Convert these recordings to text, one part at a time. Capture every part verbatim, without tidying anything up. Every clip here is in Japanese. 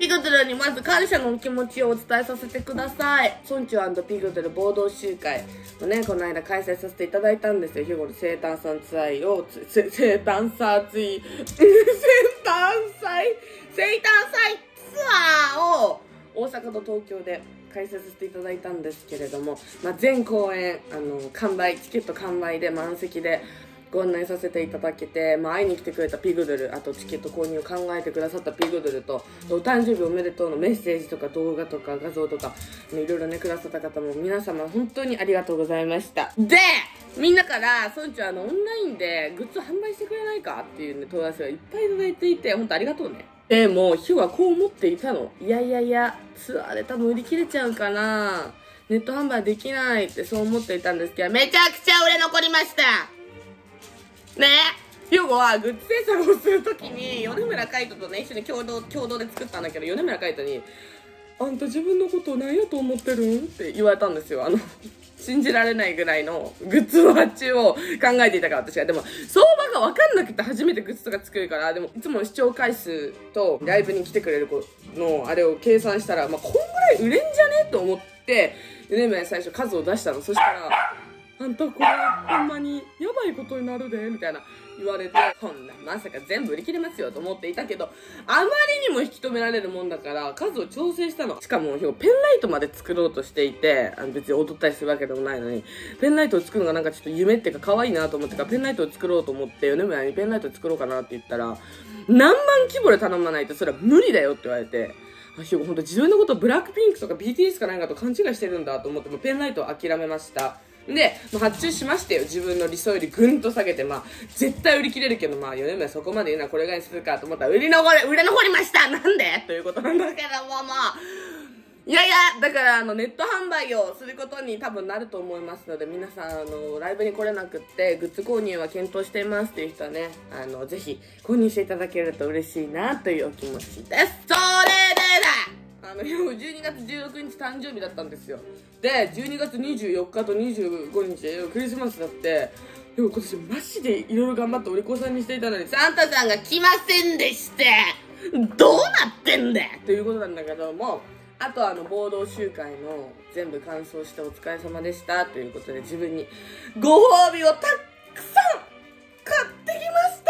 ピグドルにまず感謝のお気持ちをお伝えさせてください。村長&ピグドル合同集会をね、この間開催させていただいたんですよ。日頃生誕祭ツアーを、生誕祭ツイ、生誕祭、生誕祭ツアーを大阪と東京で開催させていただいたんですけれども、まあ、全公演、あの、完売、チケット完売で満席で、ご案内させていただけて、まあ、会いに来てくれたピグドル、あとチケット購入を考えてくださったピグドルと、お誕生日おめでとうのメッセージとか動画とか画像とか、いろいろね、くださった方も皆様本当にありがとうございました。で、みんなから、村長あの、オンラインでグッズ販売してくれないかっていう、ね、問い合わせがいっぱいいただいていて、本当ありがとうね。でも、ヒュはこう思っていたの。いやいやいや、ツアーで多分売り切れちゃうかな。ネット販売できないってそう思っていたんですけど、めちゃくちゃ売れ残りましたね。ヒュゴはグッズ制作をするときに、米村海斗とね、一緒に共同、共同で作ったんだけど、米村海斗に、あんた自分のことを何やと思ってるんって言われたんですよ。あの、信じられないぐらいのグッズの発注を考えていたから私が。でも、相場が分かんなくて初めてグッズとか作るから、でも、いつもの視聴回数とライブに来てくれる子のあれを計算したら、まあ、こんぐらい売れんじゃねと思って、米村に最初数を出したの。そしたら、あんたこれ、ほんまに、やばいことになるで、みたいな言われて、こんな、まさか全部売り切れますよと思っていたけど、あまりにも引き止められるもんだから、数を調整したの。しかも、ペンライトまで作ろうとしていて、あの別に踊ったりするわけでもないのに、ペンライトを作るのがなんかちょっと夢っていうか可愛いなと思ってから、ペンライトを作ろうと思って、米村にペンライト作ろうかなって言ったら、何万規模で頼まないとそれは無理だよって言われて、あ、ひょ、ほんと自分のことをブラックピンクとか ビーティーエス かなんかと勘違いしてるんだと思って、もうペンライトを諦めました。で、まあ、発注しましたよ。自分の理想よりぐんと下げて、まあ、絶対売り切れるけど、まあ、米村そこまで言うのはこれぐらいにするかと思ったら、売り残れ、売れ残りましたなんでということなんだけども、まあ、いやいや、だから、あの、ネット販売をすることに多分なると思いますので、皆さん、あの、ライブに来れなくって、グッズ購入は検討していますっていう人はね、あの、ぜひ、購入していただけると嬉しいな、というお気持ちです。それでだあの、じゅうにがつじゅうろくにち誕生日だったんですよ。で、じゅうにがつにじゅうよっかとにじゅうごにち、クリスマスだって、でも今年マジでいろいろ頑張ってお利口さんにしていたのに、サンタさんが来ませんでして、どうなってんだよということなんだけども、あとあの、合同集会の全部完走してお疲れ様でしたということで、自分にご褒美をたくさん買ってきました。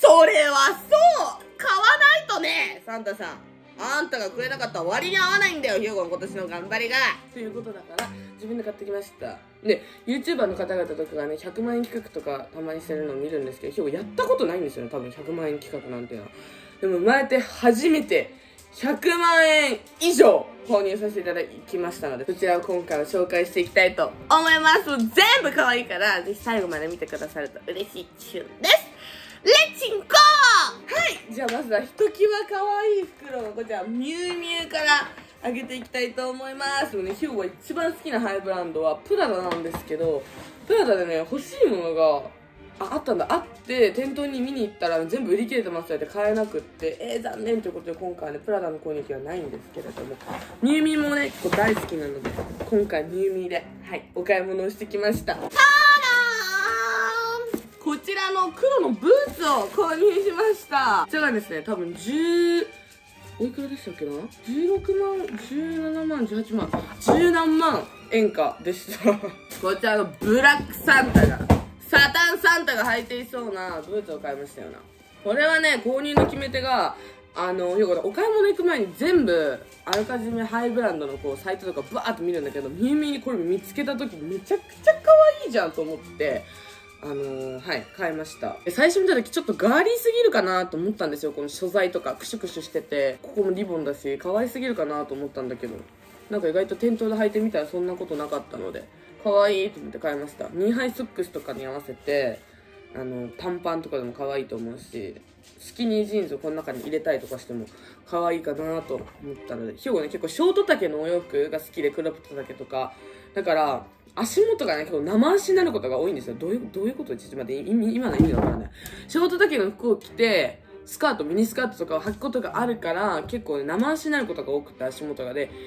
それはそう買わないとね、サンタさん。あんたがくれなかったら割に合わないんだよ、ヒューゴの今年の頑張りがということだから、自分で買ってきました。で、YouTuber の方々とかがね、ひゃくまんえん企画とかたまにしてるのを見るんですけど、ヒューゴやったことないんですよね、多分ひゃくまんえん企画なんていうのは。でも生まれて初めてひゃくまんえん以上購入させていただきましたので、そちらを今回は紹介していきたいと思います。全部可愛いから、ぜひ最後まで見てくださると嬉しいチューンです。レッチンコー。はい、じゃあまずはひときわ可愛い袋のこちらミュウミュウからあげていきたいと思います。ね、ヒューゴが一番好きなハイブランドはプラダなんですけど、プラダでね欲しいものがああったんだあって店頭に見に行ったら全部売り切れてますって買えなくってえー、残念ということで今回はねプラダの購入はないんですけれども、ミュウミュウもね結構大好きなので今回ミュウミュウではいお買い物をしてきました。こちらの黒のブーツを購入しました。こちらがですね、多分じゅう、おいくらでしたっけな ?じゅうろくまん、じゅうななまん、じゅうはちまん、じゅうなんまん円価でした。こちらのブラックサンタが、サタンサンタが履いていそうなブーツを買いましたよな。これはね、購入の決め手が、あの、よくお買い物行く前に全部、あらかじめハイブランドのこう、サイトとかバーっと見るんだけど、ミュウミュウにこれ見つけた時めちゃくちゃ可愛いじゃんと思って、あのー、はい、買いました。最初見た時ちょっとガーリーすぎるかなと思ったんですよ。この素材とかクシュクシュしてて、ここもリボンだし、可愛すぎるかなと思ったんだけど、なんか意外と店頭で履いてみたらそんなことなかったので、可愛いと思って買いました。ニーハイソックスとかに合わせて、あの、短パンとかでも可愛いと思うし、スキニージーンズをこの中に入れたりとかしても可愛いかなと思ったので、ヒューゴね、結構ショート丈のお洋服が好きで、クロップ丈とか、だから、足元がね、結構生足になることが多いんですよ。どういう、どういうことちょっと待って、今の意味がわからない。ショート丈の服を着て、スカート、ミニスカートとかを履くことがあるから、結構ね、生足になることが多くて、足元がで、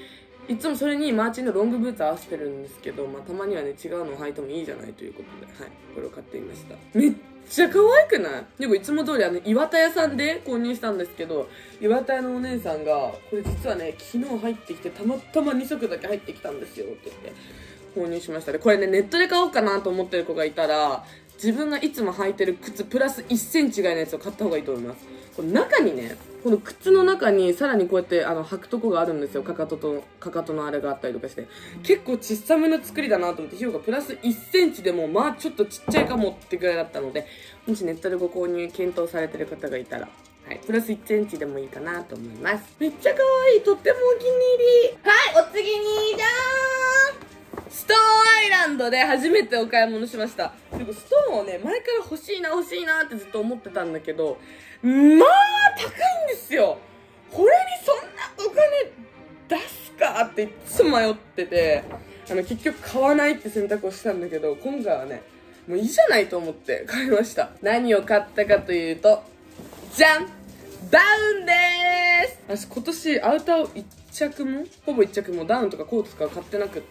いつもそれにマーチンのロングブーツ合わせてるんですけど、まあ、たまにはね違うのを履いてもいいじゃないということで、はい、これを買ってみました。めっちゃ可愛くない？でもいつも通りあの岩田屋さんで購入したんですけど、岩田屋のお姉さんがこれ実はね昨日入ってきてたまたまに足だけ入ってきたんですよって言って購入しました。でこれねネットで買おうかなと思ってる子がいたら、自分がいつも履いてる靴プラスいっセンチぐらいのやつを買った方がいいと思います。この中にね、この靴の中にさらにこうやってあの履くとこがあるんですよ。かかととかかとのあれがあったりとかして、結構小さめの作りだなと思って、ひよがプラスいっセンチでもまあちょっとちっちゃいかもってぐらいだったので、もしネットでご購入検討されてる方がいたら、はい、プラスいっセンチでもいいかなと思います。めっちゃ可愛い、とってもお気に入り。はい、お次にじゃーん、ストーンアイランドで初めてお買い物しました。でもストーンをね前から欲しいな欲しいなってずっと思ってたんだけど、まあ高いんですよ。これにそんなお金出すかっていつも迷ってて、あの結局買わないって選択をしたんだけど、今回はねもういいじゃないと思って買いました。何を買ったかというと、じゃん、ダウンでーす。私今年アウターをいっ着もほぼいっ着もダウンとかコートとか買ってなくって、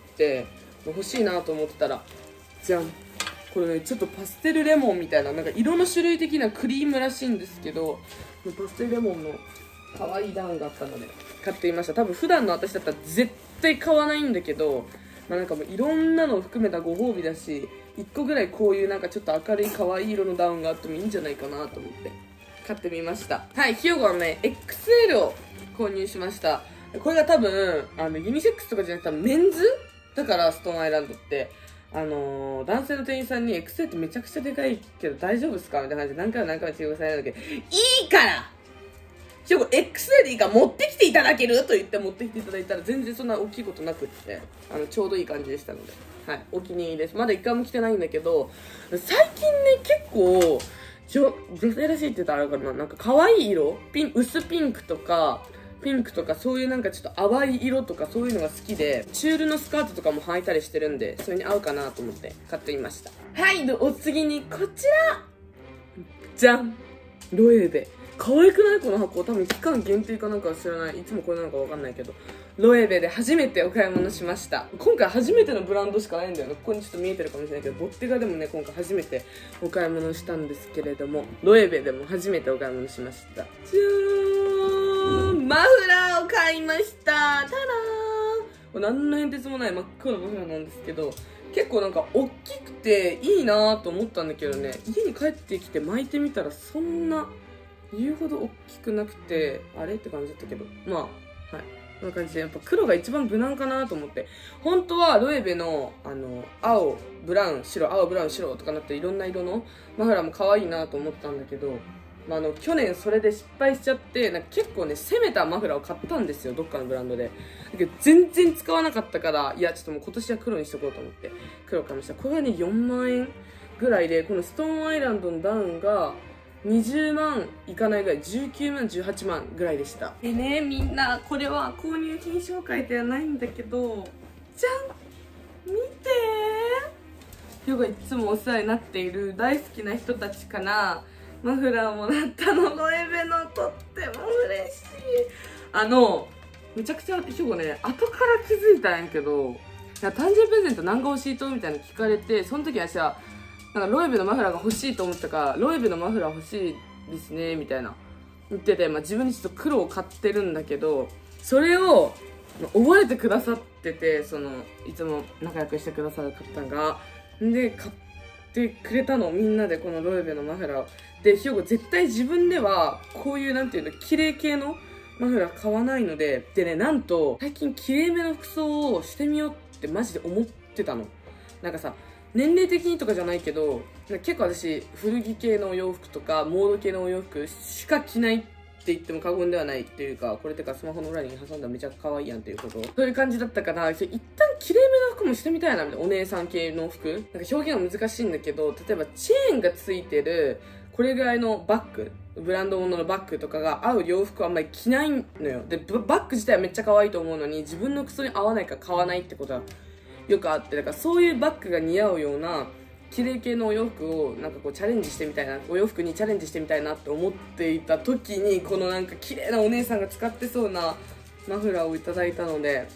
欲しいなと思ってたら、じゃん、これねちょっとパステルレモンみたいな、なんか色の種類的なクリームらしいんですけど、パステルレモンの可愛いダウンがあったので買ってみました。多分普段の私だったら絶対買わないんだけど、まあ、なんかもういろんなのを含めたご褒美だし、いっこぐらいこういうなんかちょっと明るい可愛い色のダウンがあってもいいんじゃないかなと思って買ってみました。はい、ひよこはね エックスエル を購入しました。これが多分あのユニセックスとかじゃなくてメンズだから、ストーンアイランドってあのー、男性の店員さんに エックスエル ってめちゃくちゃでかいけど大丈夫ですかみたいな感じで何回も何回も注文されるんだけど、いいからひよこ エックスエル でいいから持ってきていただけると言って持ってきていただいたら、全然そんな大きいことなくって、あのちょうどいい感じでしたので、はい、お気に入りです。まだ一回も着てないんだけど、最近ね結構女, 女性らしいって言ったらあれかな、なんか可愛い色、ピン薄ピンクとかピンクとかそういうなんかちょっと淡い色とかそういうのが好きで、チュールのスカートとかも履いたりしてるんで、それに合うかなと思って買ってみました。はい、でお次にこちらじゃん、ロエベ。可愛くない？この箱。多分期間限定かなんかは知らない。いつもこれなのかわかんないけど、ロエベで初めてお買い物しました。今回初めてのブランドしかないんだよね。ここにちょっと見えてるかもしれないけど、ボッテガでもね今回初めてお買い物したんですけれども、ロエベでも初めてお買い物しました。じゃーん、マフラーを買いました。たらーん、これ何の変哲もない真っ黒なマフラーなんですけど、結構なんか大きくていいなと思ったんだけどね、家に帰ってきて巻いてみたらそんな言うほど大きくなくて、あれって感じだったけど、まあはい、こんな感じでやっぱ黒が一番無難かなと思って、本当はロエベのあの青ブラウン白青ブラウン白とかなっていろんな色のマフラーも可愛いなと思ったんだけど、まあ、あの去年それで失敗しちゃって、なんか結構ね攻めたマフラーを買ったんですよ、どっかのブランドで。だけど全然使わなかったから、いやちょっともう今年は黒にしとこうと思って黒買いました。これがねよんまんえんぐらいで、このストーンアイランドのダウンがにじゅうまんいかないぐらい、じゅうきゅうまんじゅうはちまんぐらいでした。でね、みんなこれは購入品紹介ではないんだけど、じゃん、見てー、ヨガいつもお世話になっている大好きな人たちからマフラーもらったの。ロエベのとっても嬉しい。あのめちゃくちゃひょこね後から気づいたんやけど、誕生日プレゼント何が欲しいとみたいなの聞かれて、その時私はなんかロエベのマフラーが欲しいと思ったから、ロエベのマフラー欲しいですねみたいな言ってて、まあ、自分にちょっと黒を買ってるんだけど、それを覚えてくださってて、そのいつも仲良くしてくださる方がで買ってくれたの、みんなでこのロエベのマフラーを。でひよこ絶対自分ではこういうなんていうの綺麗系のマフラー買わないので、でね、なんと最近綺麗めの服装をしてみようってマジで思ってたの。なんかさ、年齢的にとかじゃないけど、結構私古着系のお洋服とかモード系のお洋服しか着ないって言っても過言ではないっていうか、これてかスマホの裏に挟んだらめちゃ可愛いやんっていうこと、そういう感じだったから、一旦綺麗めの服もしてみたいなみたいな。お姉さん系の服なんか表現は難しいんだけど、例えばチェーンがついてるこれぐらいのバッグ、ブランド物のバッグとかが合う洋服はあんまり着ないのよ。でバッグ自体はめっちゃ可愛いと思うのに、自分の服装に合わないから買わないってことはよくあって、だからそういうバッグが似合うような綺麗系のお洋服をなんかこうチャレンジしてみたいな、お洋服にチャレンジしてみたいなって思っていた時に、このなんか綺麗なお姉さんが使ってそうなマフラーをいただいたので、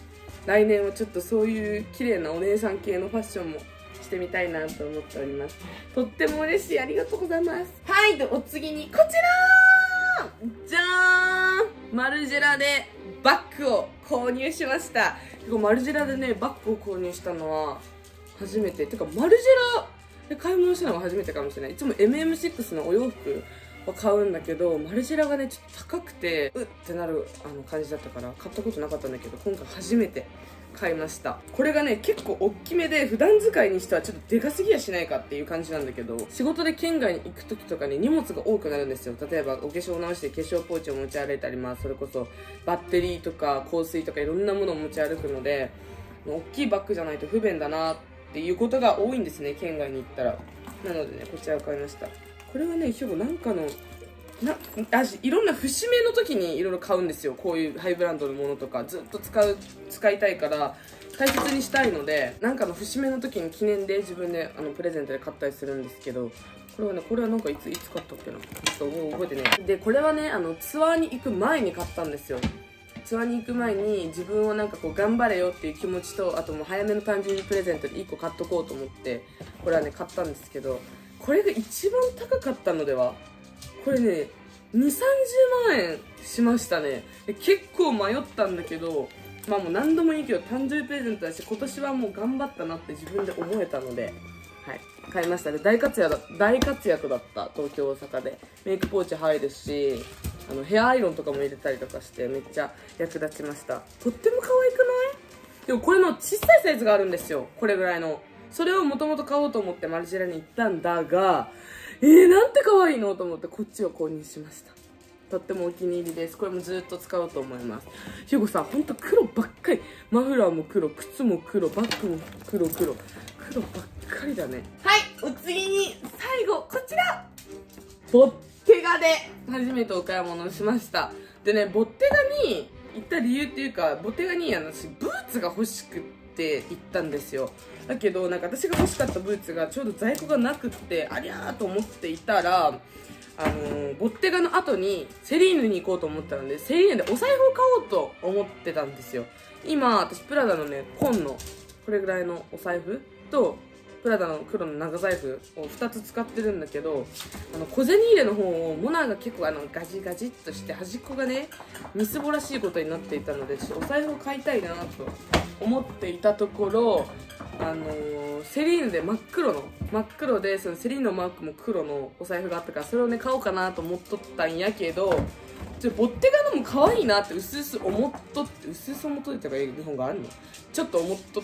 来年はちょっとそういう綺麗なお姉さん系のファッションもしてみたいなと思っております。とっても嬉しい。ありがとうございます。はい、でお次にこちらじゃーん、マルジェラでバッグを購入しました。結構マルジェラでねバッグを購入したのは初めて。てかマルジェラで買い物したのが初めてかもしれない。いつも エムエムシックス のお洋服を買うんだけど、マルジェラがねちょっと高くてうってなるあの感じだったから買ったことなかったんだけど、今回初めて買いました。これがね結構大きめで普段使いにしてはちょっとでかすぎやしないかっていう感じなんだけど、仕事で県外に行く時とかに荷物が多くなるんですよ。例えばお化粧を直して化粧ポーチを持ち歩いたり、まあそれこそバッテリーとか香水とかいろんなものを持ち歩くので、大きいバッグじゃないと不便だなっていうことが多いんですね、県外に行ったら。なのでねこちらを買いました。これはね、ひょなんかのなあいろんな節目の時にいろいろ買うんですよ。こういうハイブランドのものとかずっと使う使いたいから大切にしたいので、なんかの節目の時に記念で自分であのプレゼントで買ったりするんですけど、これはねこれはなんかいついつ買ったっけな、ちょっと覚えてね。でこれはねあのツアーに行く前に買ったんですよ。ツアーに行く前に自分をなんかこう頑張れよっていう気持ちと、あともう早めの誕生日プレゼントでいっこ買っとこうと思ってこれはね買ったんですけど、これが一番高かったのでは。これねにじゅうさんじゅうまんえんしましたね。で結構迷ったんだけど、まあもう何度もいいけど誕生日プレゼントだし今年はもう頑張ったなって自分で思えたので、はい買いましたね。大活躍だ大活躍だった。東京大阪でメイクポーチ入るし、あのヘアアイロンとかも入れたりとかしてめっちゃ役立ちました。とっても可愛くない？でもこれの小さいサイズがあるんですよ、これぐらいの。それをもともと買おうと思ってマルジェラに行ったんだが、えー、なんて可愛いのと思ってこっちを購入しました。とってもお気に入りです。これもずっと使おうと思います。ひゅうごさんほんと黒ばっかり。マフラーも黒、靴も黒、バッグも黒黒黒ばっかりだね。はい、お次に最後こちらボッテガで初めてお買い物をしました。でねボッテガに行った理由っていうか、ボッテガに私ブーツが欲しくって行ったんですよ。だけどなんか私が欲しかったブーツがちょうど在庫がなくって、ありゃーと思っていたら、あのー、ボッテガの後にセリーヌに行こうと思ったので、セリーヌでお財布を買おうと思ってたんですよ。今私プラダのね紺のこれぐらいのお財布とプラダの黒の長財布をふたつ使ってるんだけど、あの小銭入れの方をモナが結構あのガジガジっとして端っこがねみすぼらしいことになっていたので、ちょっとお財布を買いたいなと思っていたところ、あのー、セリーヌで真っ黒の真っ黒でそのセリーヌのマークも黒のお財布があったから、それをね買おうかなと思っとったんやけど、ちょボッテガのも可愛いなってうすうす思っとって、うすうす思っといたから日本があるのちょっと思っとって、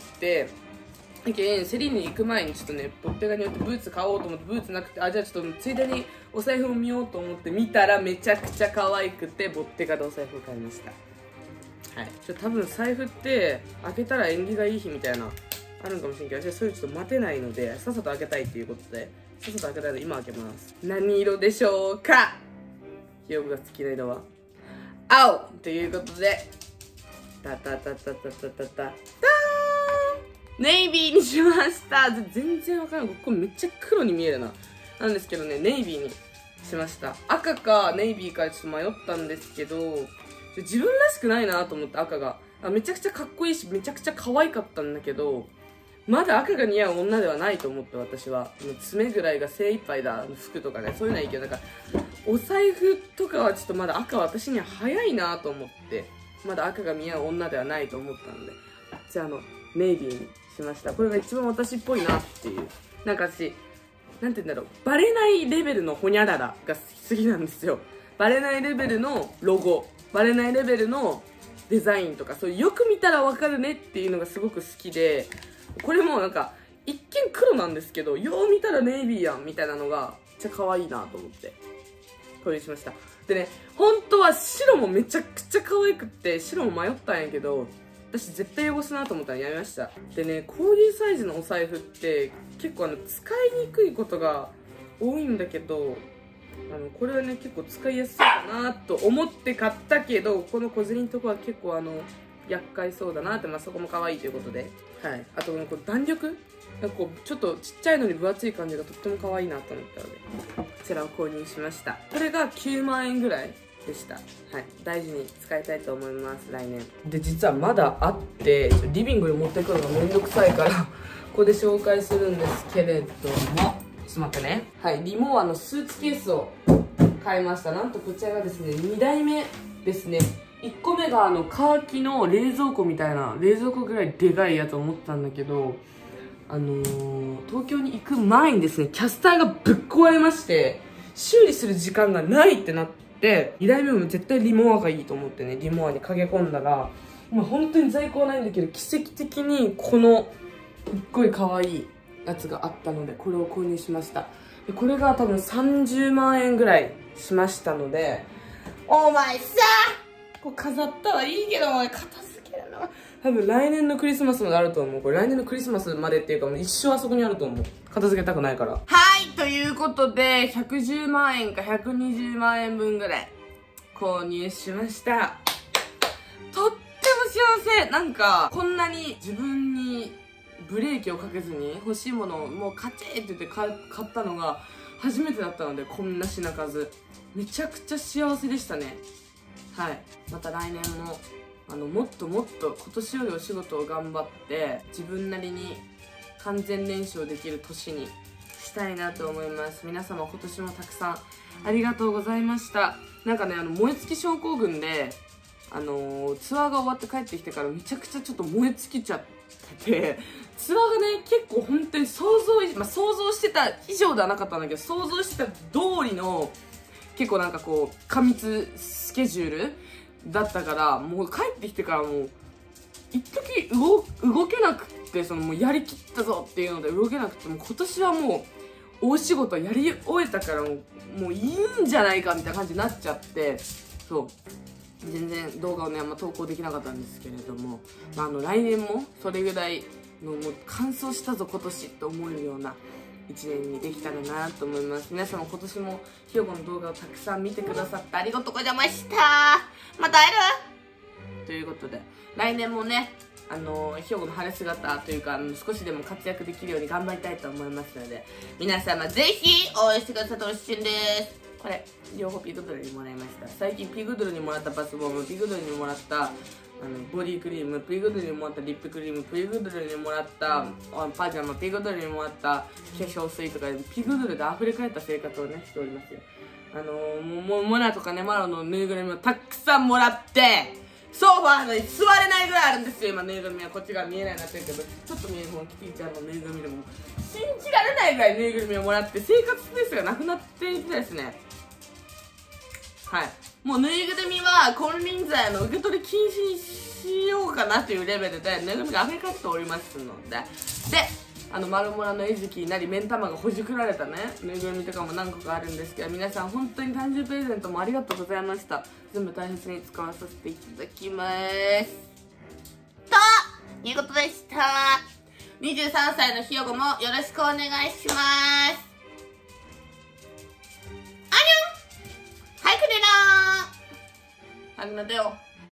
だけんセリーヌに行く前にちょっとねボッテガによってブーツ買おうと思って、ブーツなくて、あじゃあちょっとついでにお財布を見ようと思って見たらめちゃくちゃ可愛くて、ボッテガでお財布を買いました。はい、ちょ多分財布って開けたら縁起がいい日みたいなあるんかもしれんけど、私そういうちょっと待てないのでさっさと開けたいっていうことでさっさと開けたいので今開けます。何色でしょうか？ひよぶが好きな色は青ということで、タタタタタタタタターンネイビーにしました。全然わからない。ここめっちゃ黒に見えるな。なんですけどね、ネイビーにしました。赤かネイビーかちょっと迷ったんですけど、自分らしくないなと思って赤が。あめちゃくちゃかっこいいし、めちゃくちゃ可愛かったんだけど、まだ赤が似合う女ではないと思って私は。爪ぐらいが精一杯だ。服とかね、そういうのはいいけど、なんか、お財布とかはちょっとまだ赤は私には早いなと思って、まだ赤が似合う女ではないと思ったので、じゃああの、ネイビーにしました。これが一番私っぽいなっていう。なんか私、なんて言うんだろう、バレないレベルのホニャララが好きなんですよ。バレないレベルのロゴ、バレないレベルのデザインとか、そういうよく見たらわかるねっていうのがすごく好きで、これもなんか一見黒なんですけど、よう見たらネイビーやんみたいなのがめっちゃ可愛いなと思って購入しました。でね、本当は白もめちゃくちゃ可愛くって白も迷ったんやけど、私絶対汚すなと思ったらやめました。でね、こういうサイズのお財布って結構あの使いにくいことが多いんだけど、あのこれはね結構使いやすそうだなと思って買ったけど、この小銭のとこは結構あの厄介そうだなって、まあそこも可愛いということで、はい。あとこの弾力なんかこうちょっとちっちゃいのに分厚い感じがとっても可愛いなと思ったのでこちらを購入しました。これがきゅうまんえんぐらいでした。はい、大事に使いたいと思います、来年。で、実はまだあって、リビングに持ってくるのがめんどくさいからここで紹介するんですけれども、ちょっと待ってね。はい、リモアのスーツケースを買いました。なんとこちらがですね、にだいめですね。いっこめがあのカーキの冷蔵庫みたいな、冷蔵庫ぐらいでかいやつを持ってたんだけど、あのー、東京に行く前にですね、キャスターがぶっ壊れまして、修理する時間がないってなって、にだいめも絶対リモアがいいと思ってね、リモアに駆け込んだら、今本当に在庫はないんだけど、奇跡的にこのすっごい可愛いやつがあったので、これを購入しました。でこれが多分さんじゅうまんえんぐらいしましたので、お前さこう飾ったはいいけど、お前片付けるの多分来年のクリスマスまであると思う。これ来年のクリスマスまでっていうか、もう一生あそこにあると思う。片付けたくないから。はい、ということで、ひゃくじゅうまんえんかひゃくにじゅうまんえんぶんぐらい購入しました。とっても幸せ。なんか、こんなに自分にブレーキをかけずに欲しいものをもうカチッって言って買ったのが初めてだったので、こんな品数。めちゃくちゃ幸せでしたね。はい。また来年も、あの、もっともっと今年よりお仕事を頑張って、自分なりに完全燃焼できる年にしたいなと思います。皆様今年もたくさんありがとうございました。なんかね、あの、燃え尽き症候群で、あのー、ツアーが終わって帰ってきてからめちゃくちゃちょっと燃え尽きちゃってて、ツアーがね、結構本当に想像、まあ、想像してた以上ではなかったんだけど、想像してた通りの、結構なんかこう、過密スケジュールだったから、もう帰ってきてからもう、一時動、動けなくって、そのもうやりきったぞっていうので動けなくて、もう今年はもう、大仕事やり終えたからもう、もういいんじゃないかみたいな感じになっちゃって、そう。全然動画をね、あんま投稿できなかったんですけれども、まあ、あの、来年もそれぐらいの、もう完走したぞ今年って思えるような一年にできたらなと思います。皆様今年もひよこの動画をたくさん見てくださってありがとうございました。また会えるということで、来年もね、あの、ひよこの晴れ姿というか、あの少しでも活躍できるように頑張りたいと思いますので、皆様ぜひ応援してくださってほしいんです。これ両方ピグドルにもらいました。最近ピグドルにもらったバスボム、ピグドルにもらったあのボディクリーム、ピグドルにもらったリップクリーム、ピグドルにもらったパジャマ、ピグドルにもらった化粧水とかで、ピグドルで溢れ返った生活をねしておりますよ。あのー、もうモナとかね、マロのぬいぐるみをたくさんもらって、ソファーに座れないぐらいあるんですよ。今ぬいぐるみはこっちが見えないようになってるけど、ちょっと見える方のキティちゃんのぬいぐるみでも信じられないぐらいぬいぐるみをもらって、生活スペースがなくなっていてですね、はい、もうぬいぐるみは金輪際の受け取り禁止にしようかなというレベルでぬいぐるみが溢れ返っておりますので、で、あの丸村の餌食になり目ん玉がほじくられたねぬいぐるみとかも何個かあるんですけど、皆さん本当に誕生日プレゼントもありがとうございました。全部大切に使わさせていただきますということでした。にじゅうさんさいのひよこもよろしくお願いします。はい、くれなー。はぐなだよ。